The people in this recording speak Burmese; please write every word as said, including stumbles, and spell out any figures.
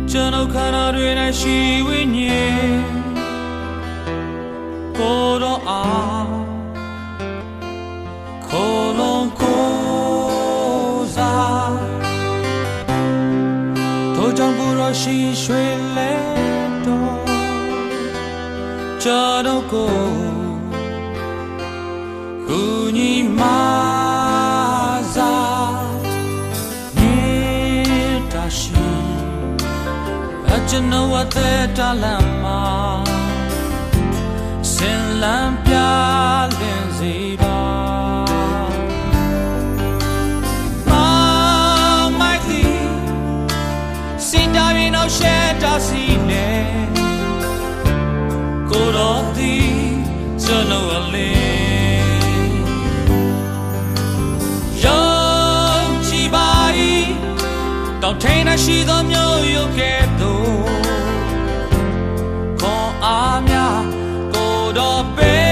ကျွန်ုပ်ခန္ဓာတွေ၌ရှိဝိညာဉ်ကိုယ်တော်အားခိုးလုံးကိုးစားထိုကြောင့်ကိုယ်တော်ရှိရွှေလဲတော်ကျွန်ုပ်ကိုကူညီမကျွန်တော်အသက်တာလမ်းမှာဆင်လန်းပြလင်းစီပါမောင်မိုက်ဒီစင်တာရင်အောင်ရှက်တာစီနေကိုတော်ဒီကျွန်တော်အလေးယောချီပါဤတောင်ထိန်ရှိသောမျိုးရုပ်ကဲ့သို့ခွန်အားများကိုတော်ပေး